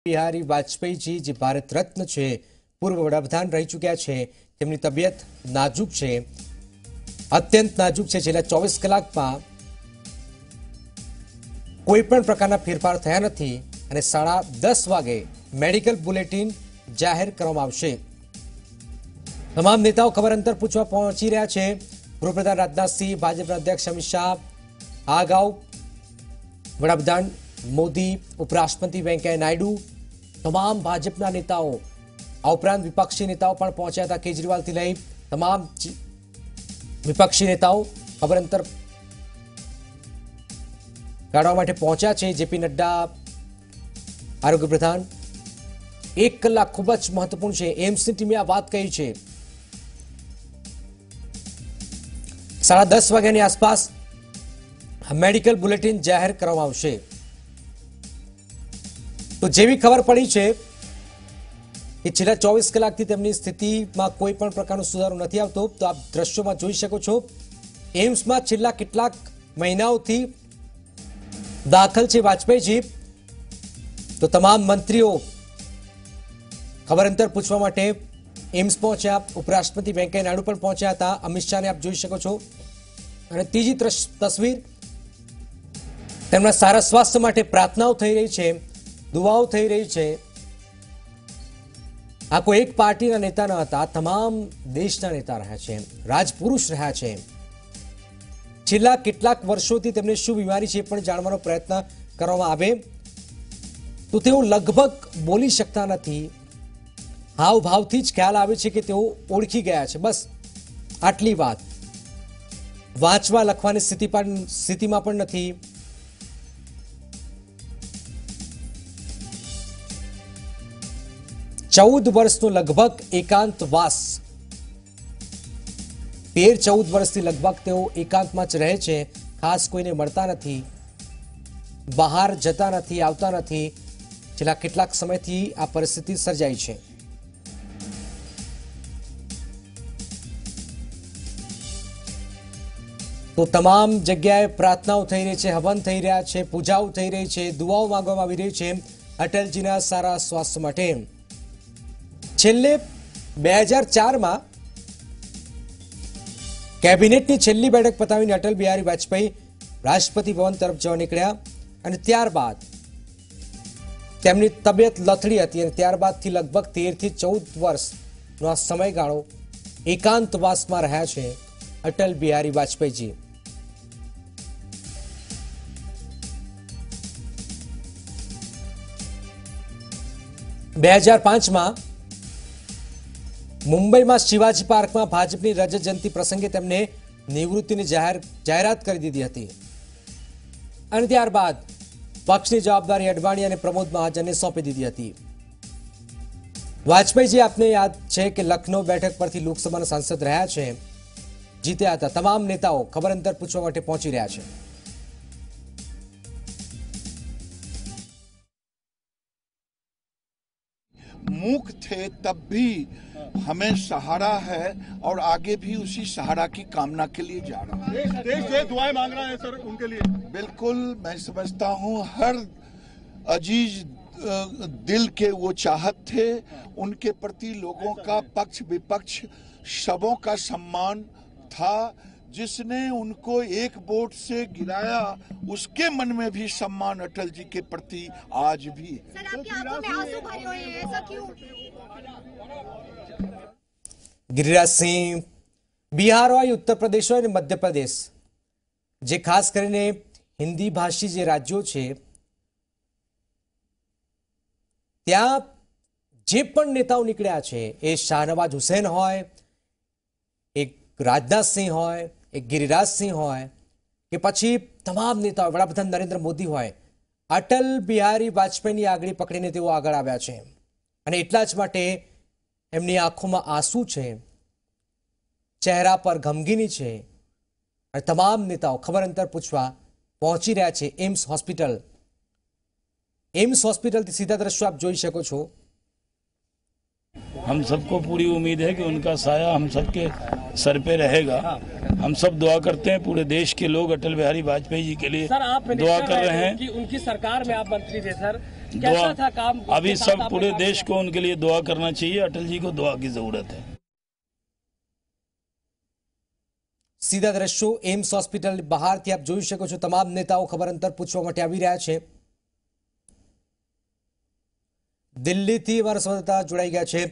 બિહારી વાજપેયીજી જે ભારત રત્ન છે, પૂર્વ વડાપ્રધાન રહી ચૂક્યા છે, તેમની તબિયત નાજુક છે, અત્યંત નાજુક છે। છેલ્લા 24 કલાકમાં કોઈ પણ પ્રકારના ફેરફાર થયા નથી અને 10:30 વાગે મેડિકલ બુલેટિન જાહેર કરવામાં આવશે। તમામ નેતાઓ ખબર અંતર પૂછવા પહોંચી રહ્યા છે। ગૃહપ્રધાન રાજનાથ સિંહ, ભાજપના અધ્યક્ષ અમિત શાહ, આ અગાઉ વડાપ્રધાન मोदी, उपराष्ट्रपति वेंकैया नायडू, तमाम भाजपा नेताओं आ उपरांत विपक्षी नेताओं पण पहुंचा था। केजरीवाल थी लई तमाम विपक्षी नेताओं खबर अंतर काढवा माटे पहुंचा छे। जेपी नड्डा, आरोग्य प्रधान 1 कलाक खूब ज महत्वपूर्ण है। एम्स की टीमे आ बात कही है। 10:30 वाग्यानी आसपास मेडिकल बुलेटिन जाहिर करवामां आवशे। तो जेवी खबर पड़ी है कि छेल्ला 24 कलाक थी तेमनी स्थिति में कोई पण प्रकारनो सुधारो नथी आवतो। तो आप दृश्यों में जोई शको छो। एम्स में छेल्ला केटलाक महीनाओथी दाखल छे वाजपेयीजी। तो तमाम मंत्रीओ खबर अंतर पूछवा माटे एम्स पहुंच्या। उपराष्ट्रपति वेंकैया नायडू पण पहुंच्या हता। अमित शाह ने आप जोई शको छो। अने तीजी तस्वीर तेमना सारा स्वास्थ्य माटे प्रार्थनाओ थई रही छे, दुआओ थई रही है। आ कोई एक पार्टी नेता न हता, तमाम देशना नेता रह्या छे, राजपुरुष रह्या छे। छेल्ला केटलाक वर्षोथी तेमने शुं बीमारी छे पण जाणवानो प्रयत्न करवामां आवे तो तेओ लगभग बोली शकता नथी। हावभावथी ज ख्याल आवे छे के तेओ ओळखी गया छे। बस आटली वात। वांचवा लखवानी स्थितिमां पण नथी। 14 वर्षનો लगभग एकांतवास। 13-14 વર્ષથી લગભગ તેઓ એકાંતમાં જ રહે છે। ખાસ કોઈને મળતા નથી, બહાર જતા નથી, આવતા નથી। છેલ્લા કેટલાક સમયથી આ પરિસ્થિતિ સર્જાઈ છે। તો તમામ જગ્યાએ પ્રાર્થનાઓ થઈ રહી છે, હવન થઈ રહ્યા છે, પૂજાઓ થઈ રહી છે, દુઆઓ માંગવામાં આવી રહી છે અટલજીના સારા સ્વાસ્થ્ય માટે। છેલ્લે 2004 में कैबिनेटनी छेल्ली बैठक पतावीने अटल बिहारी वाजपेयी राष्ट्रपति भवन तरफ जवा निकळ्या अने त्यारबाद तेमनी तबियत लथड़ी हती अने त्यारबादथी लगभग 13 થી 14 वर्षनो आ समयगाळो एकांतवासमां रह्या छे अटल बिहारी वाजपेयीजी। में मुंबई में शिवाजी पार्क में भाजपनी रजत जयंती प्रसंगे तेमने निवृत्तिनी जाहेरात करी दीधी हती अने त्यारबाद पक्षनी जवाबदारी अडवाणी अने प्रमोद महाजनने सौंपी दीधी हती। वाजपेयीजी आपने याद छे कि लखनऊ बैठक परथी लोकसभाना सांसद रह्या छे, जीत्या हता। तमाम नेताओ खबर अंतर पूछवा माटे पहोंची रह्या छे। मूक थे तब भी हमें सहारा है और आगे भी उसी सहारा की कामना के लिए जा रहा है। देश से दुआएं मांग रहा है सर उनके लिए। बिल्कुल, मैं समझता हूं हर अजीज दिल के वो चाहत थे। उनके प्रति लोगों का पक्ष विपक्ष सबों का सम्मान था। जिसने उनको एक वोट से गिराया उसके मन में भी सम्मान अटल जी के प्रति आज भी। सर, आपकी आंखों में आंसू भरे हुए हैं, ऐसा क्यों? गिरिराज सिंह, बिहार और उत्तर प्रदेश और मध्य प्रदेश जे खास करीने हिंदी भाषी जे राज्यों छे त्यां जे पण नेताओ निकळ्या छे, ए शाहनवाज हुसैन होय, एक राजनाथ सिंह होय, एक गिरिराज सिंह होय के पछी तमाम नेताओ, वडाप्रधान नरेंद्र मोदी होय, अटल बिहारी वाजपेयीनी आगळी पकड़ीने तेओ आगळ आव्या छे अने એટલા જ માટે एमनी आंखों में आंसू है, चेहरा पर गमगीनी है। और तमाम नेताओं खबर अंतर पूछवा पहुंची रहा है एम्स हॉस्पिटल। एम्स हॉस्पिटल थी सीधा दृश्य आप जोई शको छो। हम सबको पूरी उम्मीद है कि उनका साया हम सबके सर पे रहेगा। हम सब दुआ करते हैं, पूरे देश के लोग अटल बिहारी वाजपेयी जी के लिए सर, आप दुआ कर रहे हैं कि उनकी सरकार में आप मंत्री थे सर, कैसा था काम? अभी सब पूरे देश को उनके लिए दुआ करना चाहिए। अटल जी को दुआ की जरूरत है। સીધા દ્રશ્યો એમ્સ હોસ્પિટલ બહારથી આપ જોઈ શકો છો। તમામ નેતાઓ ખબર અંતર પૂછવા માટે આવી રહ્યા છે। દિલ્હીથી અમારા સંવાદદાતા જોડાઈ ગયા છે।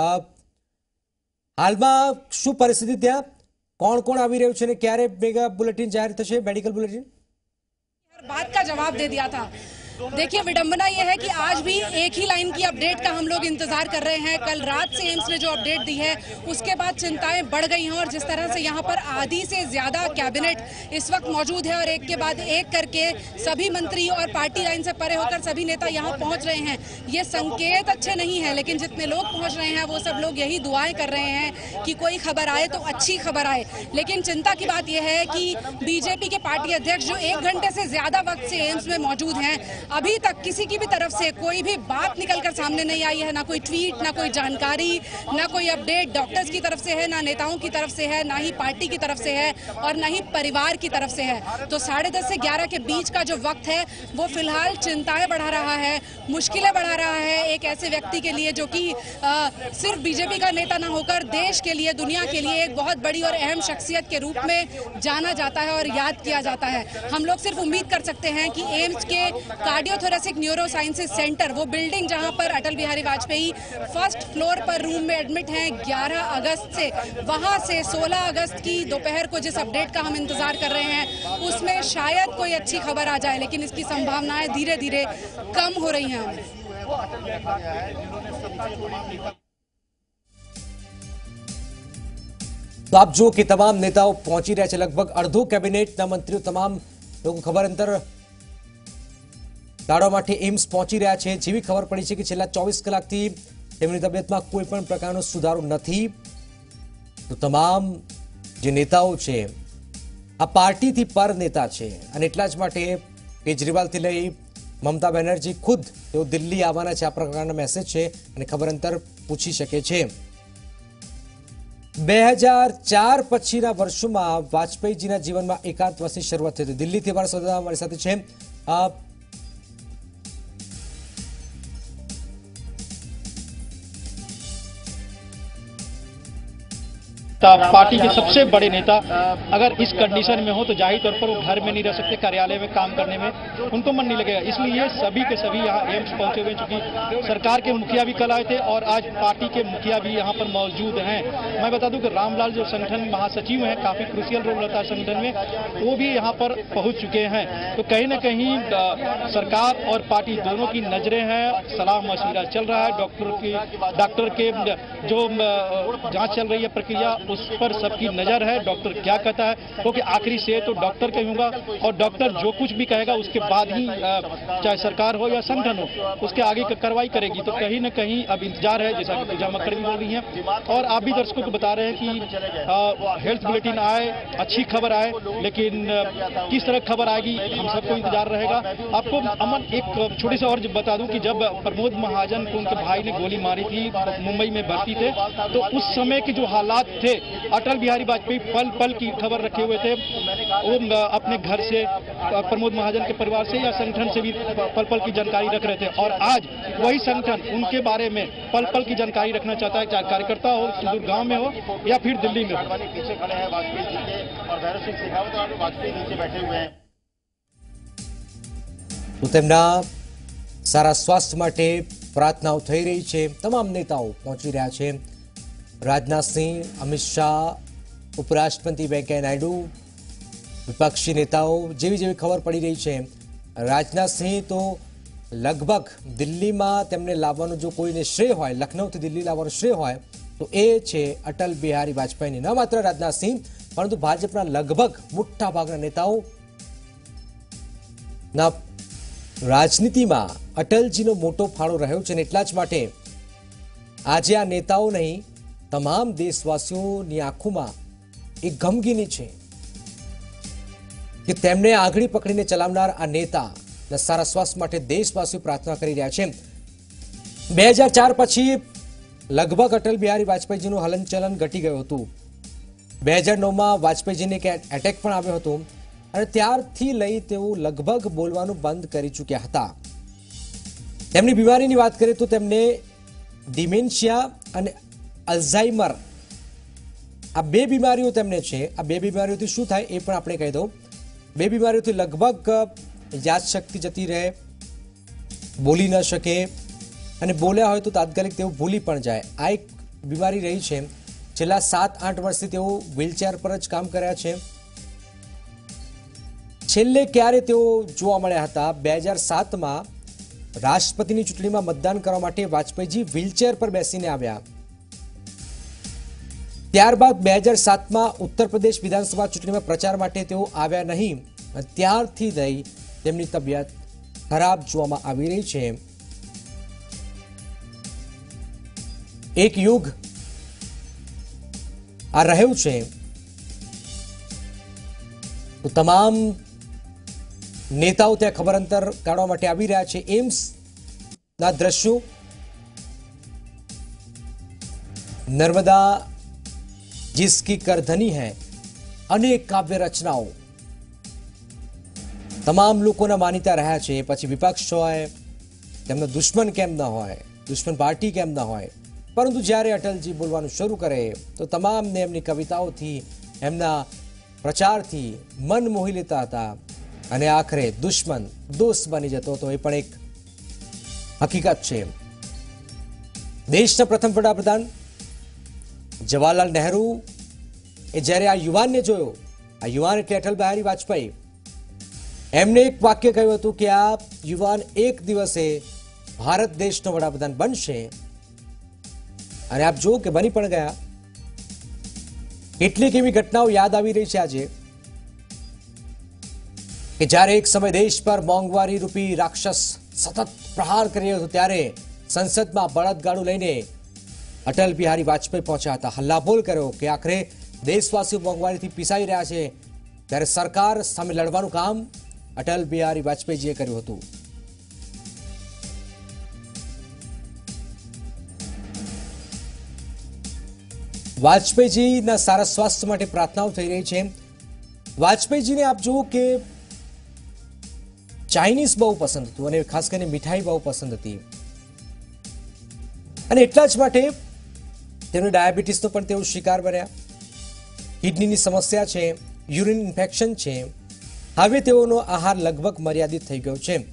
હાલમાં શું પરિસ્થિતિ ત્યાં? કોણ કોણ આવી રહ્યું છે અને ક્યારે મેગા બુલેટિન જાહેર થશે, મેડિકલ बुलेटिन? बात का जवाब दे दिया था। देखिए, विडंबना यह है कि आज भी एक ही लाइन की अपडेट का हम लोग इंतजार कर रहे हैं। कल रात से एम्स ने जो अपडेट दी है उसके बाद चिंताएं बढ़ गई हैं और जिस तरह से यहाँ पर आधी से ज्यादा कैबिनेट इस वक्त मौजूद है और एक के बाद एक करके सभी मंत्री और पार्टी लाइन से परे होकर सभी नेता यहाँ पहुंच रहे हैं, ये संकेत अच्छे नहीं है। लेकिन जितने लोग पहुंच रहे हैं वो सब लोग यही दुआएं कर रहे हैं कि कोई खबर आए तो अच्छी खबर आए। लेकिन चिंता की बात यह है कि बीजेपी के पार्टी अध्यक्ष जो 1 घंटे से ज्यादा वक्त से एम्स में मौजूद हैं, अभी तक किसी की भी तरफ से कोई भी बात निकलकर सामने नहीं आई है। ना कोई ट्वीट, ना कोई जानकारी, ना कोई अपडेट डॉक्टर्स की तरफ से है, ना नेताओं की तरफ से है, ना ही पार्टी की तरफ से है और ना ही परिवार की तरफ से है। तो 10:30 से 11 के बीच का जो वक्त है वो फिलहाल चिंताएं बढ़ा रहा है, मुश्किलें बढ़ा रहा है एक ऐसे व्यक्ति के लिए जो कि सिर्फ बीजेपी का नेता ना होकर देश के लिए, दुनिया के लिए एक बहुत बड़ी और अहम शख्सियत के रूप में जाना जाता है और याद किया जाता है। हम लोग सिर्फ उम्मीद कर सकते हैं कि एम्स के कार्डियोथोरेसिक न्यूरो साइंसेज सेंटर, वो बिल्डिंग जहां पर अटल बिहारी वाजपेयी फर्स्ट फ्लोर पर रूम में एडमिट हैं 11 अगस्त से, वहां से 16 अगस्त की दोपहर को जिस अपडेट का हम इंतजार कर रहे हैं उसमें शायद कोई अच्छी खबर आ जाए, लेकिन इसकी संभावनाएं धीरे धीरे कम हो रही हैं। तो आप जो कि तमाम नेताओं पहुंची रहे, लगभग अर्धो कैबिनेटના મંત્રીઓ તમામ લોકો ખબર અંતર કાઢવા માટે એમ્સ પહોંચી રહ્યા છે। જેવી ખબર પડી છે કે છેલ્લા 24 કલાકથી તેમની તબિયતમાં કોઈ પણ પ્રકારનો સુધારો નથી। તો તમામ જે નેતાઓ છે આ પાર્ટીથી પર નેતા છે અને એટલા જ માટે કેજરીવાલથી લઈ મમતા બેનર્જી ખુદ તેઓ દિલ્હી આવવાના છે, આ પ્રકારના મેસેજ છે અને ખબર અંતર પૂછી શકે છે। 2004 પછીના વર્ષોમાં વાજપેયીજીના જીવનમાં એકાંતવાસની શરૂઆત થઈ હતી। દિલ્હીથી અમારા સંવાદદાતા અમારી સાથે છે। पार्टी के सबसे बड़े नेता अगर इस कंडीशन में हो तो जाहिर तौर पर वो घर में नहीं रह सकते, कार्यालय में काम करने में उनको मन नहीं लगेगा। इसलिए सभी के सभी यहाँ एम्स पहुंचे हुए, चूंकि सरकार के मुखिया भी कल आए थे और आज पार्टी के मुखिया भी यहाँ पर मौजूद हैं। मैं बता दूं कि रामलाल जो संगठन महासचिव हैं, काफी क्रूशियल रोल रहता है संगठन में, वो भी यहाँ पर पहुंच चुके हैं। तो कहीं न कहीं सरकार और पार्टी दोनों की नजरें हैं, सलाह मशविरा चल रहा है। डॉक्टर के जो जांच चल रही है प्रक्रिया, उस पर सबकी नजर है। डॉक्टर क्या कहता है, क्योंकि आखिरी से तो डॉक्टर का होगा और डॉक्टर जो कुछ भी कहेगा उसके बाद ही चाहे सरकार हो या संगठन हो उसके आगे की कार्रवाई करेगी। तो कहीं न कहीं अब इंतजार है, जैसा कि पूजा मक्खर भी बोल रही हैं और आप भी दर्शकों को बता रहे हैं कि हेल्थ बुलेटिन आए, अच्छी खबर आए, लेकिन किस तरह खबर आएगी हम सबको इंतजार रहेगा। आपको अमन एक छोटी सी और बता दूं कि जब प्रमोद महाजन को उनके भाई ने गोली मारी थी, मुंबई में भर्ती थे, तो उस समय के जो हालात थे, अटल बिहारी वाजपेयी पल पल की खबर रखे हुए थे। वो अपने घर से, प्रमोद महाजन के परिवार से या संगठन से भी पल पल की जानकारी रख रहे थे और आज वही संगठन उनके बारे में पल पल की जानकारी रखना चाहता है, चाहे कार्यकर्ता हो, सुदूर गांव में हो या फिर दिल्ली में हो। पीछे खड़े हैं वाजपेयी जी के और भैरव सिंह शेखावत और वाजपेयी नीचे बैठे हुए हैं। તો તેમના સારા સ્વાસ્થ્ય માટે પ્રાર્થનાઓ થઈ રહી છે। તમામ નેતાઓ પહોંચી રહ્યા છે। राजनाथ सिंह, अमित शाह, उपराष्ट्रपति वेंकैया नायडू, विपक्षी नेताओं जेवी जेवी खबर पड़ी रही है। राजनाथ सिंह तो लगभग दिल्ली में तेमने लाववानो जो कोईने श्रेय होय, लखनऊ थी दिल्ली लाववानो श्रेय होय तो ए छे अटल बिहारी वाजपेयी। न मात्र राजनाथ सिंह परंतु भाजपना लगभग मोटा भागना नेताओं ना राजनीति में अटलजीनो मोटो फाळो रह्यो छे। एटला ज माटे आज आ नेताओं नहीं तमाम देशवासीओनी आंखों एक गमगीनी है कि तेमने आगळी पकड़ीने चलावनार आ नेता सारा स्वास्थ्य माटे देशवासीओ प्रार्थना करी रह्या छे। 2004 पछी लगभग अटल बिहारी वाजपेयीजीनुं हलनचलन घटी गयुं हतुं। 2009 में वाजपेयीजीने एक एटेक पण आव्यो हतो अने त्यारथी लई तेओ लगभग बोलवानुं बंध करी चूक्या हता। તેમની બીમારીની વાત કરીએ તો તેમને ડિમેન્શિયા અને અલ્ઝાઇમર આ બે બીમારીઓ તેમને છે। આ બે બીમારીઓથી શું થાય એ પણ આપણે કહી દઉં। બે બીમારીઓથી લગભગ યાદશક્તિ જતી રહે, બોલી ન શકે અને બોલ્યા હોય તો તાત્કાલિક તેઓ ભૂલી પણ જાય। આ એક બીમારી રહી છે। છેલ્લા 7-8 વર્ષથી તેઓ વ્હીલચેર પર જ કામ કર્યા છે। છેલ્લે ક્યારે તેઓ જોવા મળ્યા હતા? 2007માં રાષ્ટ્રપતિની ચૂંટણીમાં મતદાન કરવા માટે વાજપેયીજી વ્હીલચેર પર બેસીને આવ્યા। ત્યારબાદ 2007માં ઉત્તર પ્રદેશ વિધાનસભા ચૂંટણીમાં પ્રચાર માટે તેઓ આવ્યા નહીં। ત્યારથી લઈ તેમની તબિયત ખરાબ જોવામાં આવી રહી છે। એક યુગ આ રહ્યું છે તો તમામ નેતાઓ ત્યાં ખબર અંતર કાઢવા માટે આવી રહ્યા છે। એમ્સ ના દ્રશ્યો, નર્મદા जिसकी करधनी है, अनेक काव्य रचनाओं તમામ લોકોના માનીતા રહ્યા છે। પછી વિપક્ષ હોય, તેમનો દુશ્મન કેમ ન હોય, દુશ્મન પાર્ટી કેમ ન હોય, પરંતુ જ્યારે અટલજી બોલવાનું શરૂ કરે તો તમામને એમની કવિતાઓથી, એમના પ્રચારથી મન મોહી લેતા હતા અને આખરે દુશ્મન દોસ્ત બની જતો હતો। એ પણ એક હકીકત છે। દેશના પ્રથમ વડાપ્રધાન જવાહરલાલ નહેરુ એ જ્યારે આ યુવાનને જોયો, આ યુવાન એટલે અટલ બિહારી વાજપેયી, એમને એક વાક્ય કહ્યું હતું કે આ યુવાન એક દિવસે ભારત દેશનો વડાપ્રધાન બનશે અને આપ જો કે બની પણ ગયા। કેટલીક એવી ઘટનાઓ યાદ આવી રહી છે આજે કે જ્યારે એક સમય દેશ પર મોંઘવારી રૂપી રાક્ષસ સતત પ્રહાર કરી રહ્યો હતો ત્યારે સંસદમાં બળદગાડું લઈને અટલ બિહારી વાજપેયી પહોંચ્યા હતા। હલ્લાબોલ કર્યો કે આખરે દેશવાસીઓ મોંઘવારીથી પીસાઈ રહ્યા છે, ત્યારે સરકાર સામે લડવાનું કામ અટલ બિહારી વાજપેયીજીએ કર્યું હતું। વાજપેયીજીના સારા સ્વાસ્થ્ય માટે પ્રાર્થનાઓ થઈ રહી છે। વાજપેયીજીને આપ જુઓ કે ચાઇનીઝ બહુ પસંદ હતું અને ખાસ કરીને મીઠાઈ બહુ પસંદ હતી અને એટલા જ માટે તેમને ડાયાબિટીસનો પણ તેઓ શિકાર બન્યા। કિડનીની સમસ્યા છે, યુરિન ઇન્ફેક્શન છે। હવે તેઓનો આહાર લગભગ મર્યાદિત થઈ ગયો છે।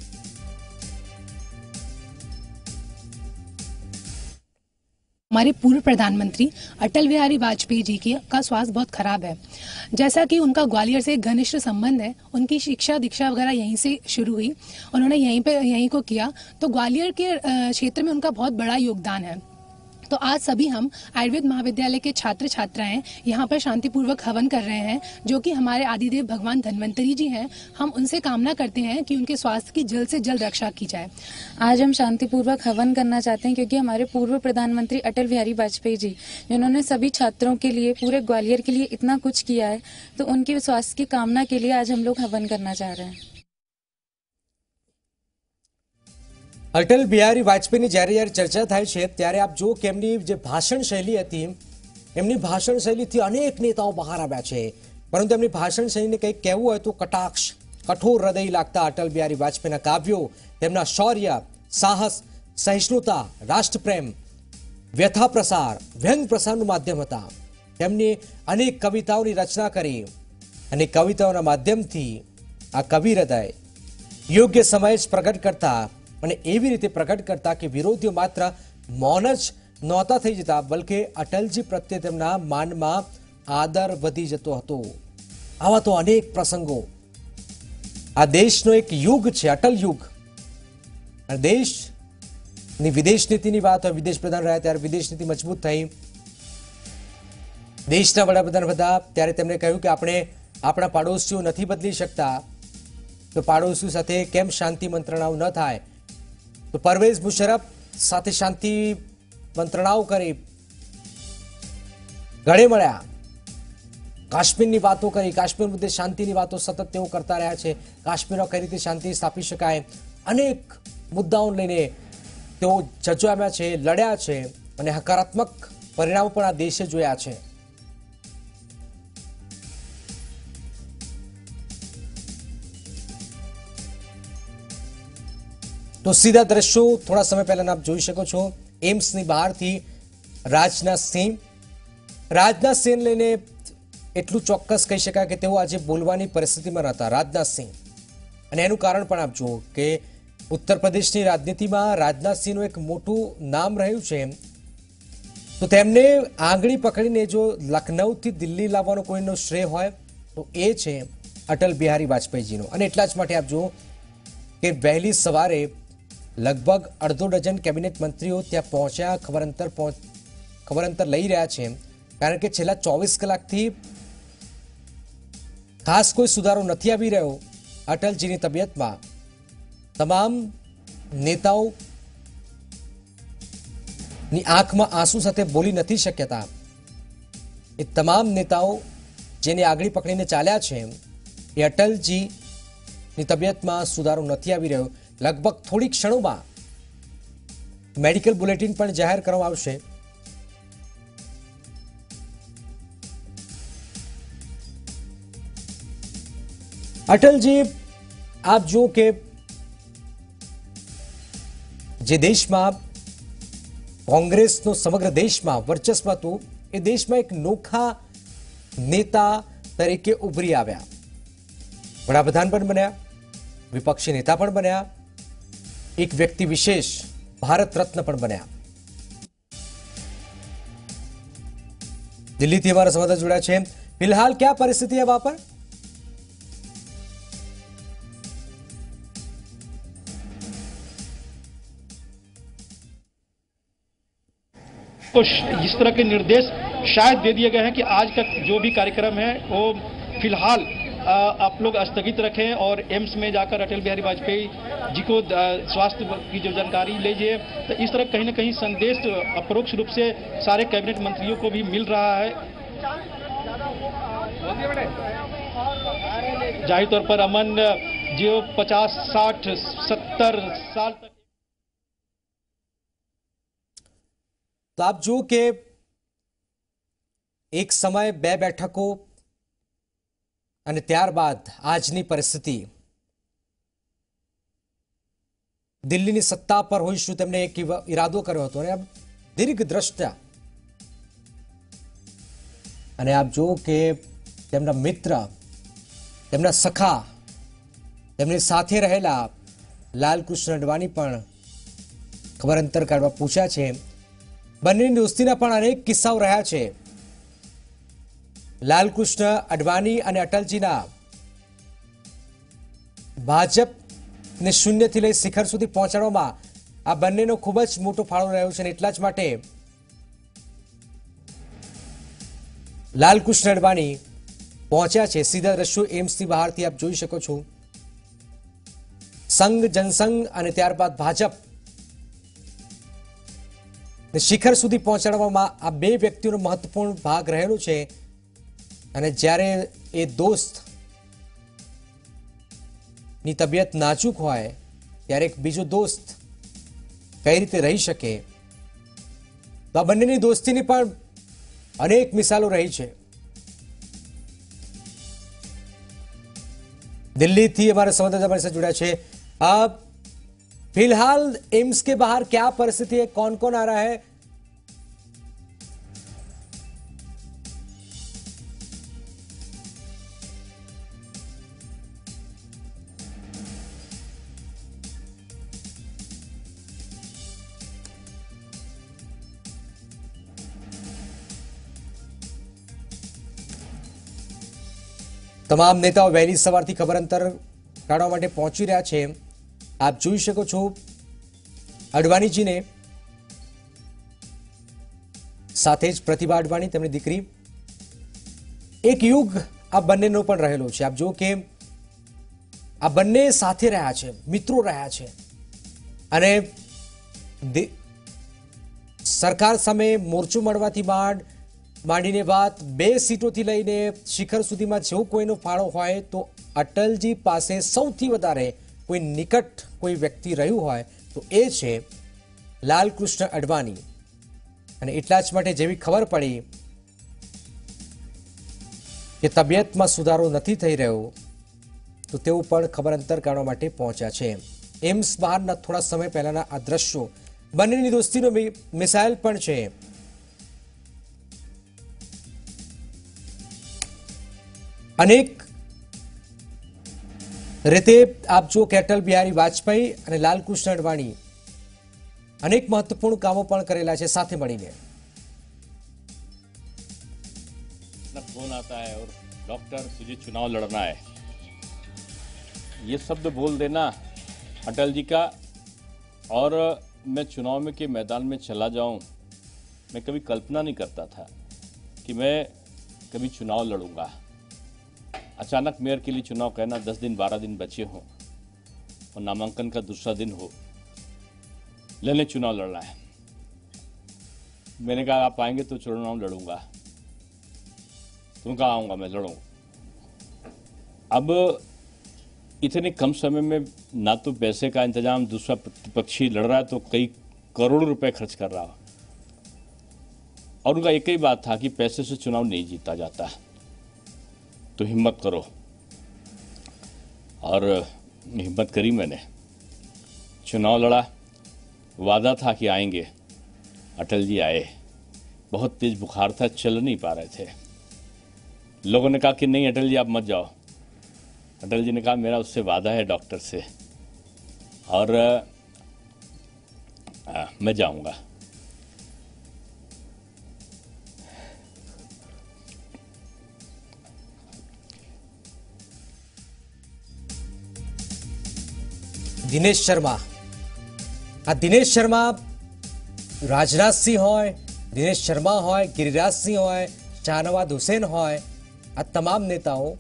हमारे पूर्व प्रधानमंत्री अटल बिहारी वाजपेयी जी का स्वास्थ्य बहुत खराब है। जैसा कि उनका ग्वालियर से घनिष्ठ संबंध है, उनकी शिक्षा दीक्षा वगैरह यहीं से शुरू हुई, उन्होंने यहीं को किया, तो ग्वालियर के क्षेत्र में उनका बहुत बड़ा योगदान है। तो आज सभी हम आयुर्वेद महाविद्यालय के छात्र छात्राएं यहाँ पर शांतिपूर्वक हवन कर रहे हैं, जो कि हमारे आदिदेव भगवान धन्वंतरी जी हैं। हम उनसे कामना करते हैं कि उनके स्वास्थ्य की जल्द से जल्द रक्षा की जाए। आज हम शांतिपूर्वक हवन करना चाहते हैं क्योंकि हमारे पूर्व प्रधानमंत्री अटल बिहारी वाजपेयी जी, जिन्होंने सभी छात्रों के लिए, पूरे ग्वालियर के लिए इतना कुछ किया है, तो उनके स्वास्थ्य की कामना के लिए आज हम लोग हवन करना चाह रहे हैं। અટલ બિહારી વાજપેયીની જ્યારે જ્યારે ચર્ચા થાય છે ત્યારે આપ જુઓ કે એમની જે ભાષણ શૈલી હતી, એમની ભાષણ શૈલીથી અનેક નેતાઓ બહાર આવ્યા છે, પરંતુ એમની ભાષણ શૈલીને કંઈક કહેવું હોય તો કટાક્ષ, કઠોર હૃદય લાગતા અટલ બિહારી વાજપેયીના કાવ્યો તેમના શૌર્ય, સાહસ, સહિષ્ણુતા, રાષ્ટ્રપ્રેમ, વ્યથા પ્રસાર, વ્યંગ પ્રસારનું માધ્યમ હતા। તેમણે અનેક કવિતાઓની રચના કરી અને કવિતાઓના માધ્યમથી આ કવિ હૃદય યોગ્ય સમયે જ પ્રગટ કરતા અને એવી રીતે પ્રગટ કરતા કે વિરોધીઓ માત્ર મૌન જ નહોતા થઈ જતા, બલકે અટલજી પ્રત્યે તેમના માનમાં આદર વધી જતો હતો। આવા તો અનેક પ્રસંગો, આ દેશનો એક યુગ છે, અટલ યુગ। અને દેશની વિદેશ નીતિની વાત હોય, વિદેશ પ્રધાન રહ્યા ત્યારે વિદેશ નીતિ મજબૂત થઈ, દેશના વડાપ્રધાન હતા ત્યારે તેમણે કહ્યું કે આપણે આપણા પાડોશીઓ નથી બદલી શકતા, તો પાડોશીઓ સાથે કેમ શાંતિ મંત્રણાઓ ન થાય, તો પરવેઝ મુશરફ સાથે શાંતિ મંત્રણાઓ કરી, ગળે મળ્યા, કાશ્મીરની વાતો કરી, કાશ્મીર મુદ્દે શાંતિની વાતો સતત તેઓ કરતા રહ્યા છે। કાશ્મીરમાં કઈ રીતે શાંતિ સ્થાપી શકાય, અનેક મુદ્દાઓ લઈને તેઓ ઝઝુમ્યા છે, લડ્યા છે અને હકારાત્મક પરિણામો પણ આ દેશે જોયા છે। તો तो सीधा दृश्यो थोड़ा समय पहला आप જોઈ શકો છો એમ્સની બહારથી રાજનાથ સિંહ લઈને એટલું ચોક્કસ કહી શકાય કે તેઓ આજે બોલવાની પરિસ્થિતિમાં નહોતા રાજનાથ સિંહ અને એનું કારણ પણ આપ જુઓ કે ઉત્તર પ્રદેશની રાજનીતિમાં રાજનાથ સિંહનું એક મોટું નામ રહ્યું છે તો તેમને આંગળી પકડીને જો લખનૌથી દિલ્હી લાવવાનો કોઈનો શ્રેય હોય તો એ છે અટલ બિહારી વાજપેયીજીનો અને એટલા જ માટે આપ જુઓ કે વહેલી સવારે લગભગ અડધો ડઝન કેબિનેટ મંત્રીઓ ત્યાં પહોંચ્યા ખબર અંતર લઈ રહ્યા છે કારણ કે છેલ્લા 24 કલાકથી ખાસ કોઈ સુધારો નથી આવી રહ્યો અટલજીની તબિયતમાં તમામ નેતાઓની આંખમાં આંસુ સાથે બોલી નથી શક્યતા એ તમામ નેતાઓ જેને આગળી પકડીને ચાલ્યા છે એ અટલજીની તબિયતમાં સુધારો નથી આવી રહ્યો लगभग थोड़ी क्षणों में मेडिकल बुलेटिन पर जाहिर करवामां आवशे। अटल जी आप जो के जे देश में कांग्रेस नो समग्र देश में वर्चस्व हतुं ए देश में एक नोखा नेता तरीके उभरी आव्या, वडाप्रधान पण बन्या, विपक्षी नेता पण बन्या, एक व्यक्ति विशेष भारत रत्न पण बन्या। दिल्ली थी हमारा संवाददाता जुड़ा है। फिलहाल क्या परिस्थिति है वहां पर? तो इस तरह के निर्देश शायद दे दिए गए हैं कि आज का जो भी कार्यक्रम है वो फिलहाल आप लोग स्थगित रखें और एम्स में जाकर अटल बिहारी वाजपेयी जी को स्वास्थ्य की जो जानकारी लीजिए। तो इस तरह कहीं ना कहीं संदेश अपरोक्ष रूप से सारे कैबिनेट मंत्रियों को भी मिल रहा है। जाहिर तौर पर अमन जो 50, 60, 70 साल तक तो आप जो के एक समय 2 बैठकों અને ત્યારબાદ આજની પરિસ્થિતિ દિલ્હીની સત્તા પર હોઈશું તેમણે એક ઈરાદો કર્યો હતો અને દીર્ઘ દ્રષ્ટા અને આપ જો કે તેમના મિત્ર તેમના સખા તેમની સાથે રહેલા લાલકૃષ્ણ અડવાણી પણ ખબર અંતર કાઢવા પૂછ્યા છે। બંનેની દોસ્તીના પણ અનેક કિસ્સાઓ રહ્યા છે। लालकृष्ण अडवाणी અને અટલજીના ભાજપને શૂન્યથી લઈ શિખર સુધી પહોંચાડવામાં આ બંનેનો ખૂબ જ મોટો ફાળો રહ્યો છે અને એટલા જ માટે લાલકૃષ્ણ અડવાણી પહોંચ્યા છે। સીધા દ્રશ્યો એમ્સની બહારથી આપ જોઈ શકો છો। સંઘ જનસંઘ અને ત્યારબાદ ભાજપને શિખર સુધી પહોંચાડવામાં આ બે વ્યક્તિઓનો મહત્વપૂર્ણ ભાગ રહેલો છે। અને જ્યારે એ દોસ્ત ની તબિયત નાજુક હોય ત્યારે એક બીજો દોસ્ત કઈ રીતે રહી શકે તો આ બંનેની દોસ્તીની પણ અનેક મિસાલો રહી છે। દિલ્હીથી हमारे संवाददाता हमारे साथ जुड़ा है। फिलहाल एम्स के बाहर क्या परिस्थिति है, कौन कौन आ रहा है? તમામ નેતાઓ વહેલી સવારથી ખબર અંતર કાઢવા માટે પહોંચી રહ્યા છે। આપ જોઈ શકો છો અડવાણીજીને સાથે જ પ્રતિભા અડવાણી તેમની દીકરી એક યુગ આ બંનેનો પણ રહેલો છે। આપ જો કે આ બંને સાથે રહ્યા છે, મિત્રો રહ્યા છે અને સરકાર સામે મોરચો મળવાથી માંડીને વાત 2 સીટોથી લઈને શિખર સુધીમાં જો કોઈનો ફાળો હોય તો અટલજી પાસે સૌથી વધારે કોઈ નિકટ કોઈ વ્યક્તિ રહ્યું હોય તો એ છે લાલકૃષ્ણ અડવાણી। અને એટલા જ માટે જેવી ખબર પડી કે તબિયતમાં સુધારો નથી થઈ રહ્યો તો તેઓ પણ ખબર અંતર કાઢવા માટે પહોંચ્યા છે। એમ્સ બહારના થોડા સમય પહેલાના આ દ્રશ્યો બંનેની દોસ્તીનો મિસાઇલ પણ છે। અનેક રીતે આપ જો કે અટલ બિહારી વાજપેયી અને લાલકૃષ્ણ અડવાણી अनेक महत्वपूर्ण कामों पण करेला छे साथे मळीने। फोन आता है और डॉक्टर तुझे चुनाव लड़ना है, ये शब्द बोल देना अटल जी का, और मैं चुनाव में के मैदान में चला जाऊं, मैं कभी कल्पना नहीं करता था कि मैं कभी चुनाव लड़ूंगा। अचानक मेयर के लिए चुनाव कहना, 10 दिन 12 दिन बचे हों और नामांकन का दूसरा दिन हो, लेने चुनाव लड़ना है। मैंने कहा आप आएंगे तो चुनाव लड़ूंगा। तुम कहा आऊंगा मैं लड़ूंगा। अब इतने कम समय में ना तो पैसे का इंतजाम, दूसरा प्रतिपक्षी लड़ रहा है तो कई करोड़ रुपए खर्च कर रहा, और उनका एक ही बात था कि पैसे से चुनाव नहीं जीता जाता, तो हिम्मत करो। और हिम्मत करी मैंने, चुनाव लड़ा। वादा था कि आएंगे, अटल जी आए। बहुत तेज बुखार था, चल नहीं पा रहे थे। लोगों ने कहा कि नहीं अटल जी आप मत जाओ। अटल जी ने कहा मेरा उससे वादा है डॉक्टर से, और मैं जाऊंगा। दिनेश शर्मा, आ दिनेश शर्मा राजनाथ सिंह होय, दिनेश शर्मा होय, गिरिराज सिंह होय, शाहनवाज हुसैन होय, आ तमाम नेताओं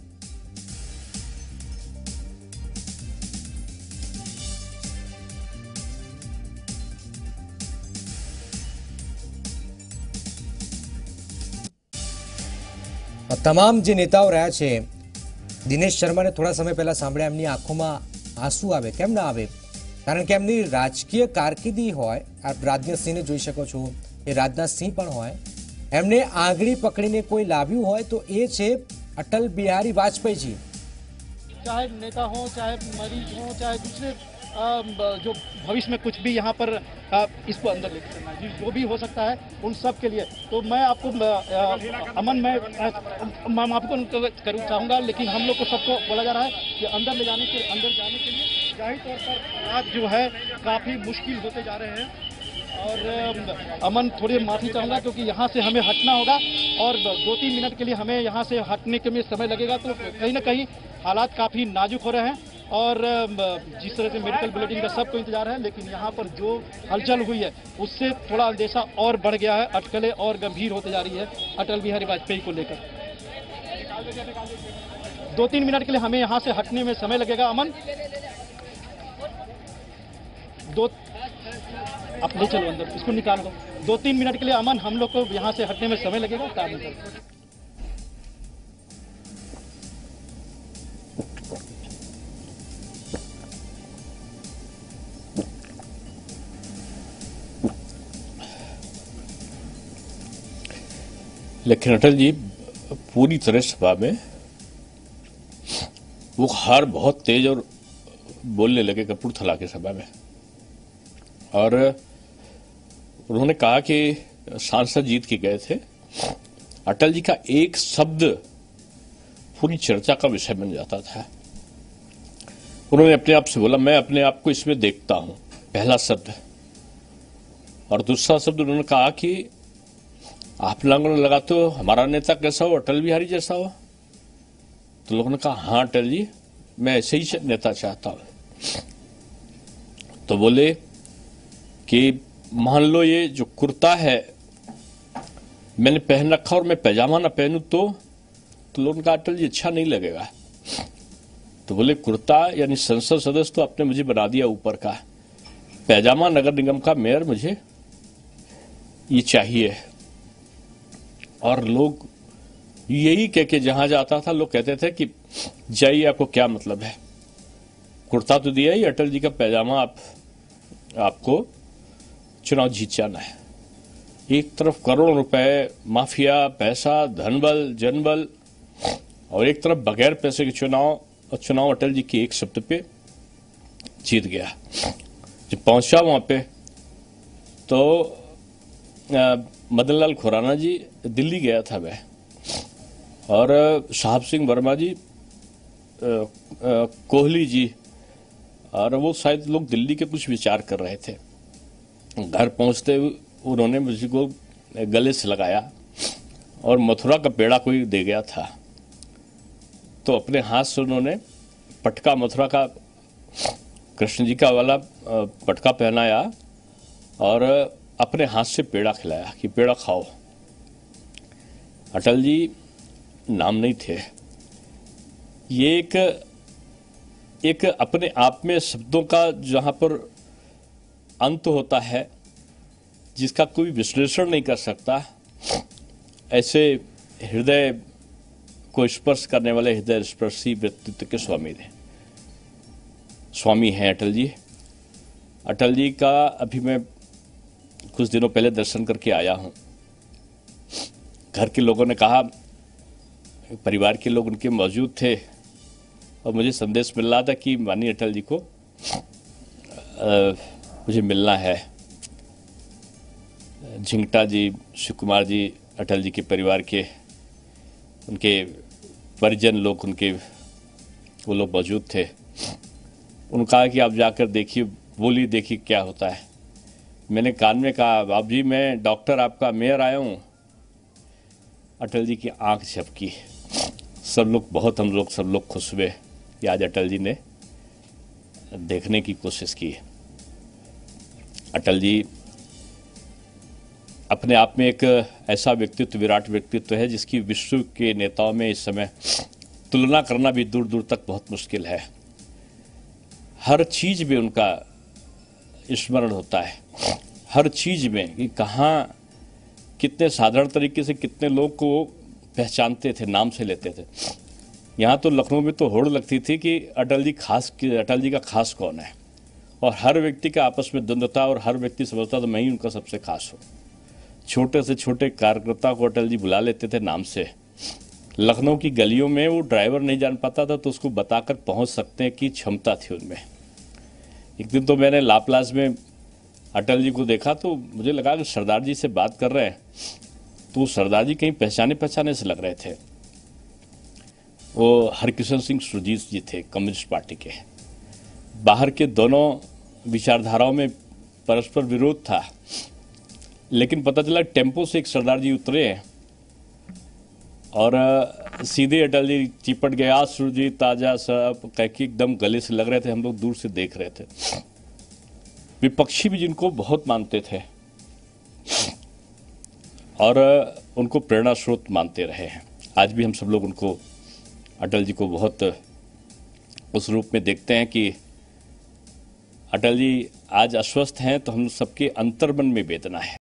તમામ જે નેતાઓ રહ્યા છે, દિનેશ શર્માને થોડા સમય પહેલા સાંભળ્યા, એમની આંખોમાં આંસુ આવે, કેમ ના આવે? કારણ કે એમની રાજકીય કારકિર્દી હોય, આપ રાજનાથ સિંહને જોઈ શકો છો, એ રાજનાથ સિંહ પણ હોય, એમને આંગળી પકડીને કોઈ લાવ્યું હોય તો એ છે અટલ બિહારી વાજપેયી जी। चाहे नेता हो, चाहे मरीज हो, चाहे दूसरे जो भविष्य में कुछ भी यहाँ पर इसको अंदर लेके चलना है, जो भी हो सकता है उन सब के लिए। तो मैं आपको अमन मैं आपको करूँ चाहूँगा, लेकिन हम लोग को सबको बोला जा रहा है कि अंदर जाने के लिए जाहिर तौर पर हालात जो है काफ़ी मुश्किल होते जा रहे हैं। और अमन थोड़ी माफ़ी चाहूँगा क्योंकि यहाँ से हमें हटना होगा, और 2-3 मिनट के लिए हमें यहाँ से हटने के लिए समय लगेगा। तो कहीं ना कहीं हालात काफ़ी नाजुक हो रहे हैं, और जिस तरह से मेडिकल बुलेटिन का सबको इंतजार है, लेकिन यहाँ पर जो हलचल हुई है उससे थोड़ा अंदेशा और बढ़ गया है, अटकलें और गंभीर होते जा रही है अटल बिहारी वाजपेयी को लेकर। 2-3 मिनट के लिए हमें यहाँ से हटने में समय लगेगा। अमन आप ले चलो अंदर, इसको निकाल दो। 2-3 मिनट के लिए अमन हम लोग को यहाँ से हटने में समय लगेगा। कार निकल लेकिन अटल जी पूरी तरह सभा में वो हार बहुत तेज और बोलने लगे कपूरथला की सभा में, और उन्होंने कहा कि सांसद जीत के गए थे, अटल जी का एक शब्द पूरी चर्चा का विषय बन जाता था। उन्होंने अपने आप से बोला मैं अपने आप को इसमें देखता हूं, पहला शब्द। और दूसरा शब्द उन्होंने कहा कि आप लोगों ने लगा तो हमारा नेता कैसा हो, अटल बिहारी जैसा हो। तो लोगों ने कहा हाँ अटल जी, मैं ऐसे ही नेता चाहता हूं। तो बोले कि मान लो ये जो कुर्ता है मैंने पहन रखा और मैं पैजामा ना पहनूं तो लोगों ने कहा अटल जी अच्छा नहीं लगेगा। तो बोले कुर्ता यानी संसद सदस्य तो आपने मुझे बना दिया ऊपर का, पैजामा नगर निगम का मेयर मुझे ये चाहिए। और लोग यही कह के जहां जाता था लोग कहते थे कि जाइए आपको क्या मतलब है, कुर्ता तो दिया ही, अटल जी का पैजामा आपको चुनाव जीत जाना है। एक तरफ करोड़ों रुपए माफिया, पैसा, धनबल, जनबल, और एक तरफ बगैर पैसे के चुनाव, और चुनाव अटल जी के एक शब्द पे जीत गया। जब पहुंचा वहां पे तो मदन लाल खुराना जी दिल्ली गया था मैं, और साहब सिंह वर्मा जी, कोहली जी, और वो शायद लोग दिल्ली के कुछ विचार कर रहे थे। घर पहुंचते उन्होंने मुझको गले से लगाया और मथुरा का पेड़ा कोई दे गया था, तो अपने हाथ से उन्होंने पटका, मथुरा का कृष्ण जी का वाला पटका पहनाया और अपने हाथ से पेड़ा खिलाया कि पेड़ा खाओ। अटल जी नाम नहीं थे। ये एक अपने आप में शब्दों का जहां पर अंत होता है, जिसका कोई विश्लेषण नहीं कर सकता, ऐसे हृदय को स्पर्श करने वाले हृदय स्पर्शी व्यक्तित्व के स्वामी हैं अटल जी। अटल जी का अभी मैं कुछ दिनों पहले दर्शन करके आया हूं। घर के लोगों ने कहा, परिवार के लोग उनके मौजूद थे और मुझे संदेश मिल रहा था कि माननीय अटल जी को मुझे मिलना है। झिंगटा जी, शिव कुमार जी, अटल जी के परिवार के उनके परिजन लोग, उनके वो लोग मौजूद थे। उन्होंने कहा कि आप जाकर देखिए, बोलिए, देखिए क्या होता है। मैंने कान में कहा, बाप जी मैं डॉक्टर आपका मेयर आया हूँ। अटल जी की आंख झपकी। सब लोग खुश हुए कि आज अटल जी ने देखने की कोशिश की। अटल जी अपने आप में एक ऐसा व्यक्तित्व, विराट व्यक्तित्व है जिसकी विश्व के नेताओं में इस समय तुलना करना भी दूर दूर तक बहुत मुश्किल है। हर चीज में उनका स्मरण होता है, हर चीज में कि कहाँ कितने साधारण तरीके से कितने लोग को पहचानते थे, नाम से लेते थे। यहाँ तो लखनऊ में तो होड़ लगती थी कि अटल जी का खास कौन है, और हर व्यक्ति का आपस में द्वंद्व था और हर व्यक्ति समझता था मैं ही उनका सबसे खास हूँ। छोटे से छोटे कार्यकर्ता को अटल जी बुला लेते थे नाम से। लखनऊ की गलियों में वो ड्राइवर नहीं जान पाता था तो उसको बताकर पहुंच सकते हैं कि क्षमता थी उनमें। एक दिन तो मैंने लाप्लास में अटल जी को देखा तो मुझे लगा कि सरदार जी से बात कर रहे हैं, तो सरदार जी कहीं पहचाने से लग रहे थे। वो हरकिशन सिंह सुरजीत जी थे, कम्युनिस्ट पार्टी के। बाहर के दोनों विचारधाराओं में परस्पर विरोध था, लेकिन पता चला टेम्पो से एक सरदार जी उतरे और सीधे अटल जी चिपट गया, सुरजीत ताजा सब कह के एकदम गले से लग रहे थे। हम लोग दूर से देख रहे थे। विपक्षी भी जिनको बहुत मानते थे और उनको प्रेरणा स्रोत मानते रहे हैं। आज भी हम सब लोग उनको, अटल जी को बहुत उस रूप में देखते हैं कि अटल जी आज अस्वस्थ हैं तो हम सबके अंतर्मन में वेदना है।